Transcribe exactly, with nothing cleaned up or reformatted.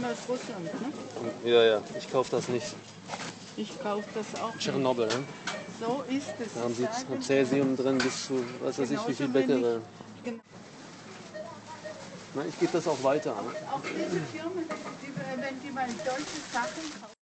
aus Russland, ne? Ja, ja, ich kaufe das nicht. Ich kaufe das auch nicht. Tschernobyl, ne? So ist es. Da haben sie sagen Cäsium drin bis zu, was weiß ich, wie viel Becquerel. Genau. Na, ich gebe das auch weiter. Ne? Auch diese Firmen, die, wenn die mal solche Sachen kaufen.